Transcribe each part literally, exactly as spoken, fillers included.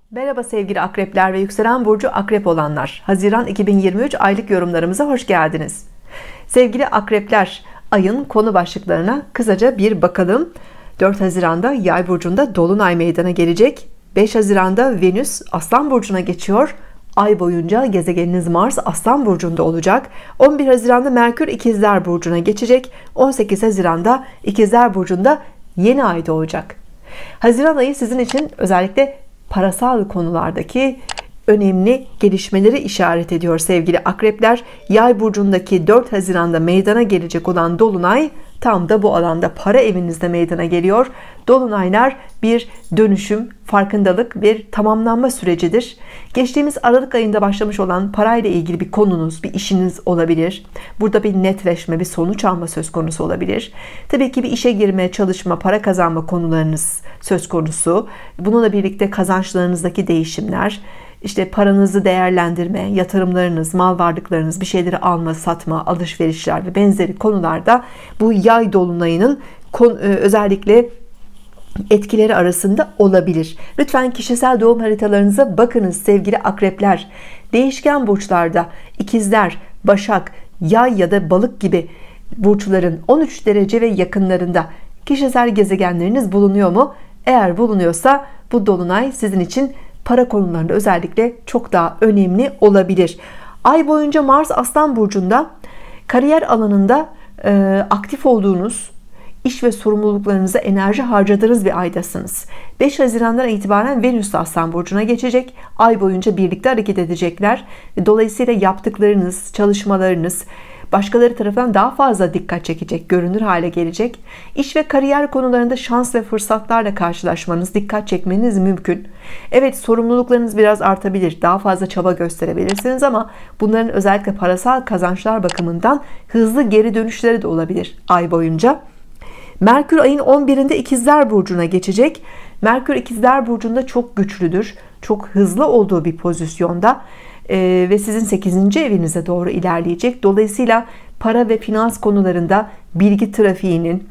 Merhaba sevgili akrepler ve yükselen burcu akrep olanlar. Haziran iki bin yirmi üç aylık yorumlarımıza hoş geldiniz. Sevgili akrepler, ayın konu başlıklarına kısaca bir bakalım. dört Haziran'da Yay burcunda dolunay meydana gelecek. beş Haziran'da Venüs Aslan burcuna geçiyor. Ay boyunca gezegeniniz Mars Aslan burcunda olacak. on bir Haziran'da Merkür İkizler burcuna geçecek. on sekiz Haziran'da İkizler burcunda yeni ay doğacak. Haziran ayı sizin için özellikle parasal konulardaki önemli gelişmeleri işaret ediyor sevgili akrepler. Yay burcundaki dört Haziran'da meydana gelecek olan dolunay tam da bu alanda, para evinizde meydana geliyor. Dolunaylar bir dönüşüm, farkındalık, bir tamamlanma sürecidir. Geçtiğimiz Aralık ayında başlamış olan parayla ilgili bir konunuz, bir işiniz olabilir. Burada bir netleşme, bir sonuç alma söz konusu olabilir. Tabii ki bir işe girme, çalışma, para kazanma konularınız söz konusu. Bununla birlikte kazançlarınızdaki değişimler, İşte paranızı değerlendirme, yatırımlarınız, mal varlıklarınız, bir şeyleri alma, satma, alışverişler ve benzeri konularda bu yay dolunayının özellikle etkileri arasında olabilir. Lütfen kişisel doğum haritalarınıza bakınız sevgili akrepler. Değişken burçlarda ikizler, başak, yay ya da balık gibi burçların on üç derece ve yakınlarında kişisel gezegenleriniz bulunuyor mu? Eğer bulunuyorsa bu dolunay sizin için para konularında özellikle çok daha önemli olabilir. Ay boyunca Mars Aslan burcunda, kariyer alanında e, aktif olduğunuz, iş ve sorumluluklarınıza enerji harcadığınız bir aydasınız. beş Haziran'dan itibaren Venüs Aslan burcuna geçecek. Ay boyunca birlikte hareket edecekler. Dolayısıyla yaptıklarınız, çalışmalarınız başkaları tarafından daha fazla dikkat çekecek, görünür hale gelecek. İş ve kariyer konularında şans ve fırsatlarla karşılaşmanız, dikkat çekmeniz mümkün. Evet, sorumluluklarınız biraz artabilir, daha fazla çaba gösterebilirsiniz ama bunların özellikle parasal kazançlar bakımından hızlı geri dönüşleri de olabilir ay boyunca. Merkür ayın on birinde İkizler burcuna geçecek. Merkür İkizler burcunda çok güçlüdür, çok hızlı olduğu bir pozisyonda ee, ve sizin sekizinci evinize doğru ilerleyecek. Dolayısıyla para ve finans konularında bilgi trafiğinin,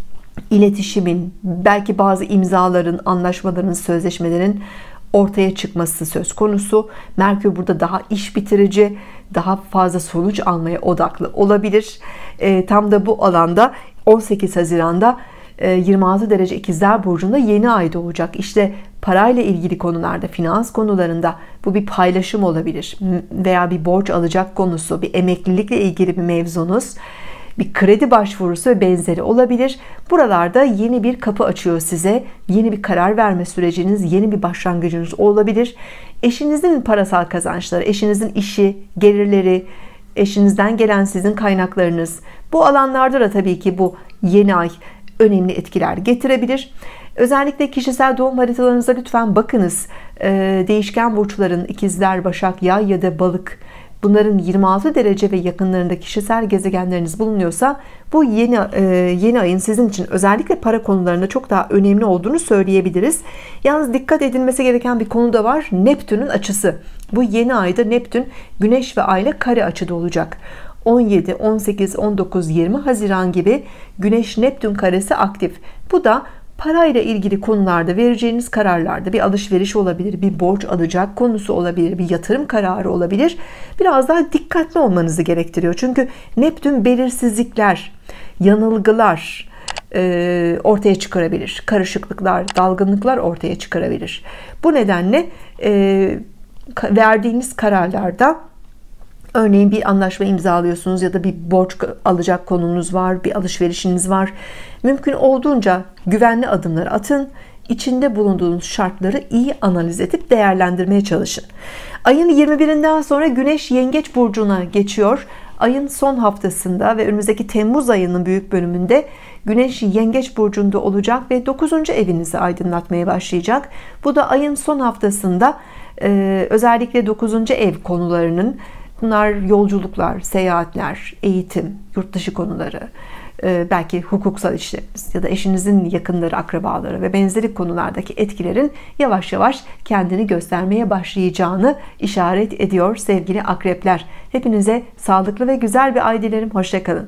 iletişimin, belki bazı imzaların, anlaşmaların, sözleşmelerin ortaya çıkması söz konusu. Merkür burada daha iş bitirici, daha fazla sonuç almaya odaklı olabilir. E, tam da bu alanda on sekiz Haziran'da e, yirmi altı derece İkizler burcunda yeni ay doğacak. İşte parayla ilgili konularda, finans konularında bu bir paylaşım olabilir veya bir borç alacak konusu, bir emeklilikle ilgili bir mevzunuz, bir kredi başvurusu ve benzeri olabilir. Buralarda yeni bir kapı açıyor size. Yeni bir karar verme süreciniz, yeni bir başlangıcınız olabilir. Eşinizin parasal kazançları, eşinizin işi, gelirleri, eşinizden gelen sizin kaynaklarınız. Bu alanlarda da tabii ki bu yeni ay önemli etkiler getirebilir. Özellikle kişisel doğum haritalarınıza lütfen bakınız. Ee, değişken burçların ikizler, başak, yay ya da balık, bunların yirmi altı derece ve yakınlarında kişisel gezegenleriniz bulunuyorsa bu yeni e, yeni ayın sizin için özellikle para konularında çok daha önemli olduğunu söyleyebiliriz. Yalnız dikkat edilmesi gereken bir konu da var. Neptün'ün açısı. Bu yeni ayda Neptün Güneş ve Ay ile kare açıda olacak. on yedi, on sekiz, on dokuz, yirmi Haziran gibi Güneş Neptün karesi aktif. Bu da parayla ilgili konularda vereceğiniz kararlarda bir alışveriş olabilir, bir borç alacak konusu olabilir, bir yatırım kararı olabilir. Biraz daha dikkatli olmanızı gerektiriyor. Çünkü Neptün belirsizlikler, yanılgılar e, ortaya çıkarabilir. Karışıklıklar, dalgınlıklar ortaya çıkarabilir. Bu nedenle e, verdiğiniz kararlarda, örneğin bir anlaşma imzalıyorsunuz ya da bir borç alacak konunuz var, bir alışverişiniz var. Mümkün olduğunca güvenli adımları atın. İçinde bulunduğunuz şartları iyi analiz edip değerlendirmeye çalışın. Ayın yirmi birinden sonra Güneş Yengeç burcuna geçiyor. Ayın son haftasında ve önümüzdeki Temmuz ayının büyük bölümünde Güneş Yengeç burcunda olacak ve dokuzuncu evinizi aydınlatmaya başlayacak. Bu da ayın son haftasında özellikle dokuzuncu ev konularının, bunlar yolculuklar, seyahatler, eğitim, yurt dışı konuları, belki hukuksal işleriniz ya da eşinizin yakınları, akrabaları ve benzeri konulardaki etkilerin yavaş yavaş kendini göstermeye başlayacağını işaret ediyor sevgili akrepler. Hepinize sağlıklı ve güzel bir ay dilerim. Hoşça kalın.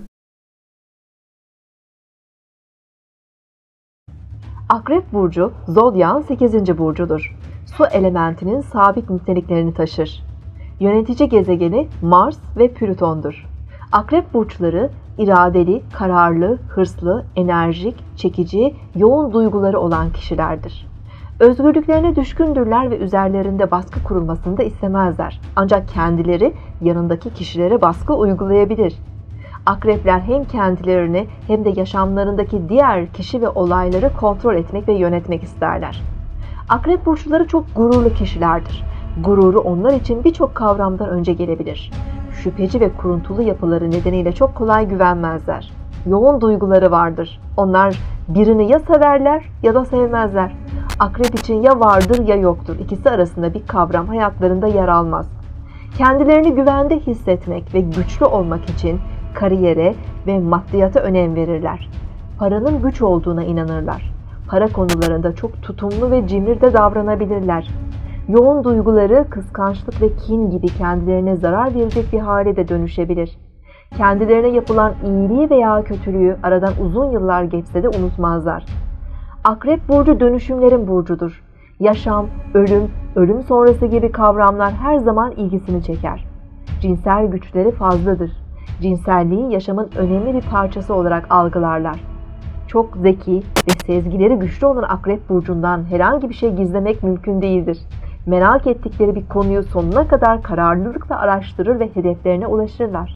Akrep burcu zodyağın sekizinci burcudur. su elementinin sabit niteliklerini taşır. Yönetici gezegeni Mars ve Plüton'dur. Akrep burçları iradeli, kararlı, hırslı, enerjik, çekici, yoğun duyguları olan kişilerdir. Özgürlüklerine düşkündürler ve üzerlerinde baskı kurulmasını da istemezler. Ancak kendileri yanındaki kişilere baskı uygulayabilir. Akrepler hem kendilerini hem de yaşamlarındaki diğer kişi ve olayları kontrol etmek ve yönetmek isterler. Akrep burçları çok gururlu kişilerdir. Gururu onlar için birçok kavramdan önce gelebilir. Şüpheci ve kuruntulu yapıları nedeniyle çok kolay güvenmezler. Yoğun duyguları vardır. Onlar birini ya severler ya da sevmezler. Akrep için ya vardır ya yoktur. İkisi arasında bir kavram hayatlarında yer almaz. Kendilerini güvende hissetmek ve güçlü olmak için kariyere ve maddiyata önem verirler. Paranın güç olduğuna inanırlar. Para konularında çok tutumlu ve cimri de davranabilirler. Yoğun duyguları kıskançlık ve kin gibi kendilerine zarar verecek bir hale de dönüşebilir. Kendilerine yapılan iyiliği veya kötülüğü aradan uzun yıllar geçse de unutmazlar. Akrep burcu dönüşümlerin burcudur. Yaşam, ölüm, ölüm sonrası gibi kavramlar her zaman ilgisini çeker. Cinsel güçleri fazladır. Cinselliği yaşamın önemli bir parçası olarak algılarlar. Çok zeki ve sezgileri güçlü olan Akrep burcundan herhangi bir şey gizlemek mümkün değildir. Merak ettikleri bir konuyu sonuna kadar kararlılıkla araştırır ve hedeflerine ulaşırlar.